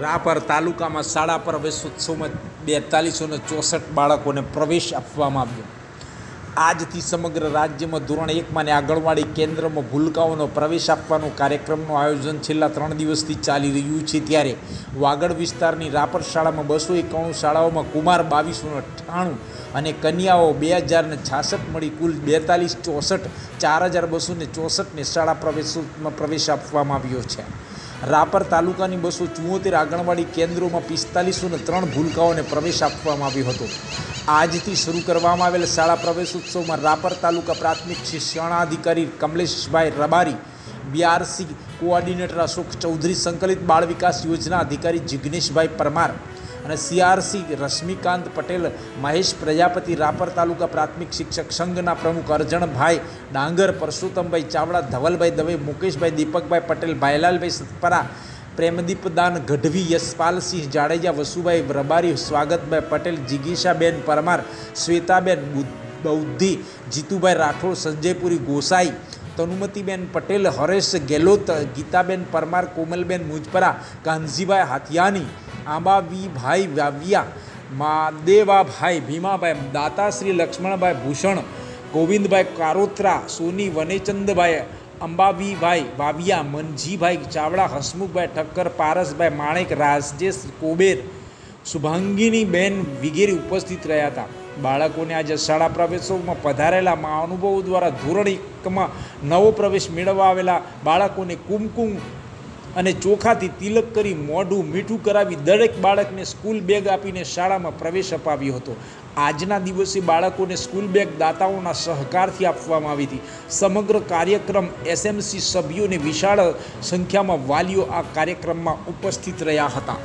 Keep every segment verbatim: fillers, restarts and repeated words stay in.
રાપર તાલુકામાં શાળા પ્રવેશોત્સવમાં બેતાલીસો ને ચોસઠ બાળકોને પ્રવેશ આપવામાં આવ્યો। આજથી સમગ્ર રાજ્યમાં ધોરણ એકમાં ને આંગણવાડી કેન્દ્રમાં ભૂલકાઓનો પ્રવેશ આપવાનો કાર્યક્રમનું આયોજન છેલ્લા ત્રણ દિવસથી ચાલી રહ્યું છે। ત્યારે વાગડ વિસ્તારની રાપર શાળામાં બસો એકાણું શાળાઓમાં કુમાર બાવીસો અઠ્ઠાણું અને કન્યાઓ બે હજાર ને છાસઠ મળી કુલ બેતાલીસ ચોસઠ ચાર હજાર બસો ને ચોસઠને શાળા પ્રવેશોત્સવમાં પ્રવેશ આપવામાં આવ્યો છે। રાપર તાલુકાની બસો ચુમ્મોતેર આંગણવાડી કેન્દ્રોમાં પિસ્તાલીસો ને ત્રણ ભૂલકાઓને પ્રવેશ આપવામાં આવ્યો હતો। આજથી શરૂ કરવામાં આવેલ શાળા પ્રવેશોત્સવમાં રાપર તાલુકા પ્રાથમિક શિક્ષણાધિકારી કમલેશભાઈ રબારી, બીઆરસી કોઓર્ડિનેટર અશોક ચૌધરી, સંકલિત બાળ વિકાસ યોજના અધિકારી જિગ્નેશભાઈ પરમાર અને સીઆરસી રશ્મિકાંત પટેલ, મહેશ પ્રજાપતિ, રાપર તાલુકા પ્રાથમિક શિક્ષક સંઘના પ્રમુખ અરજણભાઈ ડાંગર, પરસોત્તમભાઈ ચાવડા, ધવલભાઈ દવે, મુકેશભાઈ, દીપકભાઈ પટેલ, ભાઈલાલભાઈ સતપરા, પ્રેમદીપદાન ગઢવી, યશપાલસિંહ જાડેજા, વસુભાઈ રબારી, સ્વાગતભાઈ પટેલ, જિગીશાબેન પરમાર, શ્વેતાબેન બૌદ્ધી, જીતુભાઈ રાઠોડ, સંજયપુરી ગોસાઈ, તનુમતીબેન પટેલ, હરેશ ગેલોત, ગીતાબેન પરમાર, કોમલબેન મુજપરા, કાનજીભાઈ હાથિયાની, આંબાવીભાઈ વાવિયા, માદેવાભાઈ ભીમાભાઈ, દાતાશ્રી લક્ષ્મણભાઈ ભૂષણ, ગોવિંદભાઈ કારોત્રા, સોની વનેચંદભાઈ, અંબાવીભાઈ વાવિયા, મનજીભાઈ ચાવડા, હસમુખભાઈ ઠક્કર, પારસભાઈ માણેક, રાજેશ કોબેર, શુભાંગીની બેન વગેરે ઉપસ્થિત રહ્યા હતા। બાળકોને આજે શાળા પ્રવેશોમાં પધારેલા મહાનુભાવો દ્વારા ધોરણ એકમાં નવો પ્રવેશ મેળવવા આવેલા બાળકોને કુમકુમ અને ચોખાથી તિલક કરી મોઢું મીઠું કરાવી દરેક બાળકને સ્કૂલ બેગ આપીને શાળામાં પ્રવેશ અપાવ્યો હતો। આજના દિવસે બાળકોને સ્કૂલ બેગ દાતાઓના સહકારથી આપવામાં આવી હતી। સમગ્ર કાર્યક્રમ એસએમસી સભ્યોને વિશાળ સંખ્યામાં વાલીઓ આ કાર્યક્રમમાં ઉપસ્થિત રહ્યા હતા।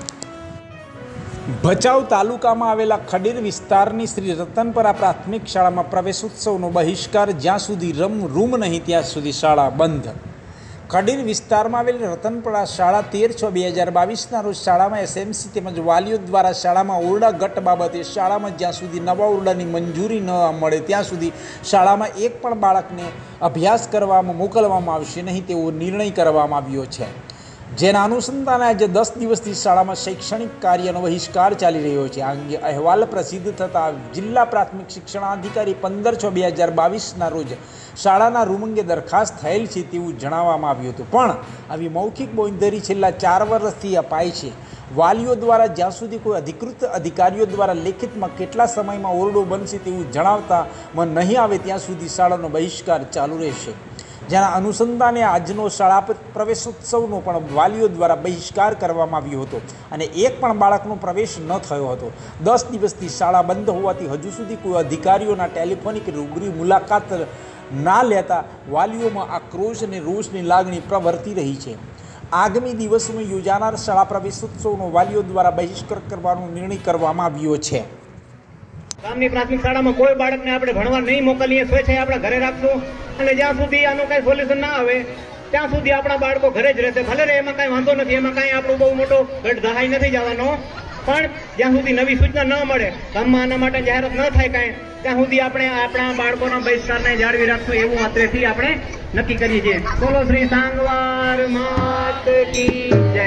ભચાઉ તાલુકામાં આવેલા ખડીર વિસ્તારની શ્રી રતનપરા પ્રાથમિક શાળામાં પ્રવેશોત્સવનો બહિષ્કાર, જ્યાં સુધી રમ રૂમ નહીં ત્યાં સુધી શાળા બંધ। ખડીર વિસ્તારમાં આવેલી રતનપરા શાળા તેર છ બે હજાર બાવીસના રોજ શાળામાં એસએમસી તેમજ વાલીઓ દ્વારા શાળામાં ઓરડા ઘટ બાબતે શાળામાં જ્યાં સુધી નવા ઓરડાની મંજૂરી ન મળે ત્યાં સુધી શાળામાં એક પણ બાળકને અભ્યાસ કરવામાં મોકલવામાં આવશે નહીં તેવો નિર્ણય કરવામાં આવ્યો છે। જેના અનુસંધાને આજે દસ દિવસથી શાળામાં શૈક્ષણિક કાર્યનો બહિષ્કાર ચાલી રહ્યો છે। આ અંગે અહેવાલ પ્રસિદ્ધ થતાં જિલ્લા પ્રાથમિક શિક્ષણાધિકારી પંદર છ બે હજાર બાવીસના રોજ શાળાના રૂમ અંગે દરખાસ્ત થયેલ છે તેવું જણાવવામાં આવ્યું હતું, પણ આવી મૌખિક બોંધરી છેલ્લા ચાર વર્ષથી અપાય છે। વાલીઓ દ્વારા જ્યાં સુધી કોઈ અધિકૃત અધિકારીઓ દ્વારા લેખિતમાં કેટલા સમયમાં ઓરડો બનશે તેવું જણાવતામાં નહીં આવે ત્યાં સુધી શાળાનો બહિષ્કાર ચાલુ રહેશે। જેના અનુસંધાને આજનો શાળા પ્રવેશોત્સવનો પણ વાલીઓ દ્વારા બહિષ્કાર કરવામાં આવ્યો હતો અને એક પણ બાળકનો પ્રવેશ ન થયો હતો। દસ દિવસથી શાળા બંધ હોવાથી હજુ સુધી કોઈ અધિકારીઓના ટેલિફોનિક રૂબરૂ મુલાકાત ના લેતા વાલીઓમાં આક્રોશ અને રોષની લાગણી પ્રવર્તી રહી છે। આગામી દિવસોમાં યોજાનાર શાળા પ્રવેશોત્સવનો વાલીઓ દ્વારા બહિષ્કાર કરવાનો નિર્ણય કરવામાં આવ્યો છે। ગામની પ્રાથમિક શાળામાં કોઈ બાળકને આપણે ભણવા નહીં મોકલીએ, સ્વેચ્છાએ આપણે ઘરે રાખશું અને જ્યાં સુધી આનું કઈ સોલ્યુશન ના આવે ત્યાં સુધી આપણા બાળકો ઘરે જ રહેશે। ભલે રે એમાં કઈ વાંધો નથી, એમાં કઈ આપણો બહુ મોટો ગઢ દહાઈ નથી જવાનો, પણ જ્યાં સુધી નવી સૂચના ન મળે, ગામમાં આના માટે જાહેરાત ન થાય કાંઈ, ત્યાં સુધી આપણે આપણા બાળકોના બહિષ્કારને જાળવી રાખશું એવું અત્રેથી આપણે નક્કી કરીએ છીએ। બોલો શ્રી સાંગવાર માત કી જય।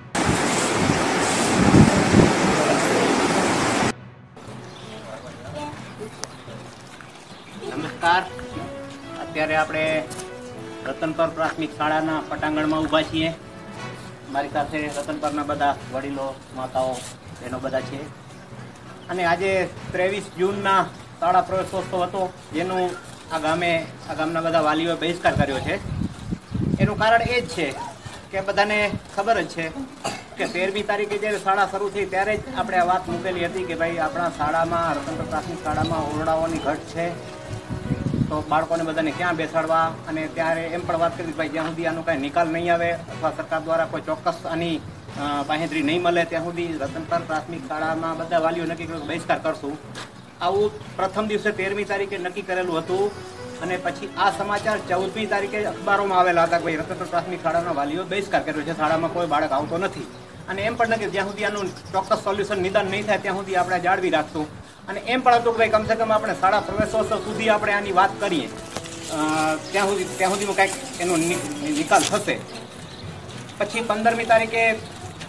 નમસ્કાર, અત્યારે આપણે રતનપર પ્રાથમિક શાળાના પટાંગણમાં ઊભા છીએ। મારી સાથે રતનપરના બધા વડીલો, માતાઓ, બહેનો બધા છે અને આજે ત્રેવીસ જૂનના શાળા પ્રવેશોત્સવ હતો, જેનું આ ગામે આ ગામના બધા વાલીઓએ બહિષ્કાર કર્યો છે। એનું કારણ એ જ છે કે બધાને ખબર જ છે કે તેરમી તારીખે જ્યારે શાળા શરૂ થઈ ત્યારે જ આપણે આ વાત મૂકેલી હતી કે ભાઈ આપણા શાળામાં રતનપર પ્રાથમિક શાળામાં ઓરડાઓની ઘટ છે, તો બાળકોને બધાને ક્યાં બેસાડવા, અને ત્યારે એમ પણ વાત કરી ભાઈ જ્યાં સુધી આનો કાંઈ નિકાલ નહીં આવે અથવા સરકાર દ્વારા કોઈ ચોક્કસ આની બાંહેધરી નહીં મળે ત્યાં સુધી રતનપર પ્રાથમિક શાળામાં બધા વાલીઓ નક્કી કર્યું બહિષ્કાર કરશું। આવું પ્રથમ દિવસે તેરમી તારીખે નક્કી કરેલું હતું અને પછી આ સમાચાર ચૌદમી તારીખે અખબારોમાં આવેલા હતા કે ભાઈ રતનપર પ્રાથમિક શાળાના વાલીઓ બહિષ્કાર કર્યો છે, શાળામાં કોઈ બાળક આવતો નથી, અને એમ પણ નક્કી જ્યાં સુધી આનું ચોક્કસ સોલ્યુશન નિદાન નહીં થાય ત્યાં સુધી આપણે જાળવી રાખશું। અને એમ પણ હતું કે ભાઈ કમસે કમ આપણે શાળા પ્રવેશોત્સવ સુધી આપણે આની વાત કરીએ, ત્યાં સુધી ત્યાં સુધીમાં કાંઈક એનો નિકાલ થશે। પછી પંદરમી તારીખે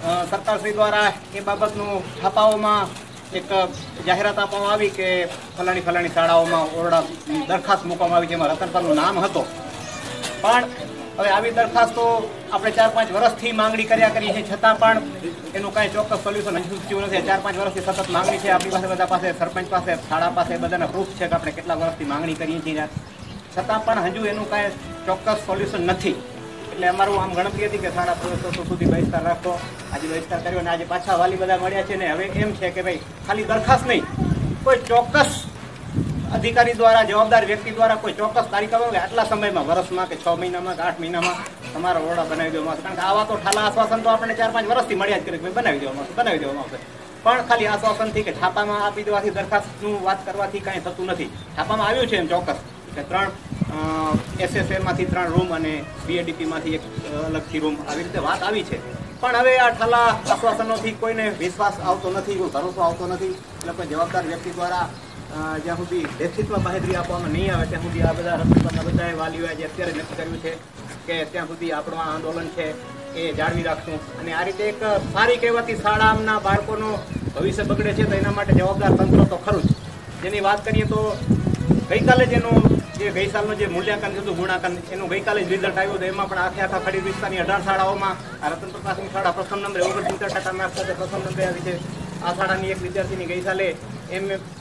સરકારશ્રી દ્વારા એ બાબતનું છાપાઓમાં એક જાહેરાત આપવામાં આવી કે ફલાણી ફલાણી શાળાઓમાં ઓરડાની દરખાસ્ત મૂકવામાં આવી જેમાં રતનપરનું નામ હતો. પણ હવે આવી દરખાસ્તો આપણે ચાર પાંચ વર્ષથી માંગણી કર્યા કરીએ છીએ, છતાં પણ એનું કાંઈ ચોક્કસ સોલ્યુશન હજુ થયું નથી. ચાર પાંચ વર્ષથી સતત માંગણી છે આપણી પાસે, બધા પાસે, સરપંચ પાસે, શાળા પાસે, બધાના પ્રૂફ છે કે આપણે કેટલા વર્ષથી માંગણી કરીએ છીએ, છતાં પણ હજુ એનું કાંઈ ચોક્કસ સોલ્યુશન નથી. એટલે અમારું આમ ગણતરી હતી કે સાડા ત્રણસો સુધી બહિષ્કાર રાખો. આજે બહિષ્કાર કર્યો અને આજે પાછા વાલી બધા મળ્યા છે ને હવે એમ છે કે ભાઈ ખાલી દરખાસ્ત નહીં, કોઈ ચોક્કસ અધિકારી દ્વારા, જવાબદાર વ્યક્તિ દ્વારા કોઈ ચોક્કસ તારીખ આવે કે આટલા સમયમાં, વર્ષમાં કે છ મહિનામાં કે આઠ મહિનામાં તમારા ઓરડા બનાવી દેવામાં આવશે. કારણ કે આવા તો ઠાલા આશ્વાસન તો આપણે ચાર પાંચ વર્ષથી મળ્યા જ કરે કે બનાવી દેવામાં આવશે, બનાવી દેવામાં આવશે. પણ ખાલી આશ્વાસનથી કે છાપામાં આપી દેવાથી, દરખાસ્તનું વાત કરવાથી કાંઈ થતું નથી. છાપામાં આવ્યું છે એમ ચોક્કસ કે ત્રણ એસએસએમાંથી ત્રણ રૂમ અને બીએડીપીમાંથી એક અલગથી રૂમ, આવી રીતે વાત આવી છે. પણ હવે આ ઠાલા આશ્વાસનોથી કોઈને વિશ્વાસ આવતો નથી, કોઈ ભરોસો આવતો નથી. એટલે કોઈ જવાબદાર વ્યક્તિ દ્વારા જ્યાં સુધી લેખિતમાં બાહેધરી આપવામાં નહીં આવે ત્યાં સુધી આ બધા રતનપરના બધા વાલીઓએ જે અત્યારે નક્કી કર્યું છે કે ત્યાં સુધી આપણું આ આંદોલન છે એ જાળવી રાખશું. અને આ રીતે એક સારી કહેવાતી શાળાના બાળકોનું ભવિષ્ય બગડે છે તો એના માટે જવાબદાર તંત્ર તો ખરું જ. જેની વાત કરીએ તો ગઈકાલે જ એનું જે ગઈ સાલનું જે મૂલ્યાંકન થયું ગુણાંકન, એનું ગઈકાલે જ રિઝલ્ટ આવ્યું હતું. એમાં પણ આખે આખા ખડીર વિસ્તારની અઢાર શાળાઓમાં આ રતનપર પ્રાથમિક શાળા પ્રથમ નંબરે ઓગણસિત્તેર ટકા માર્ક સાથે પ્રથમ નંબરે આવી છે. આ શાળાની એક વિદ્યાર્થીની ગઈ સાલે એમ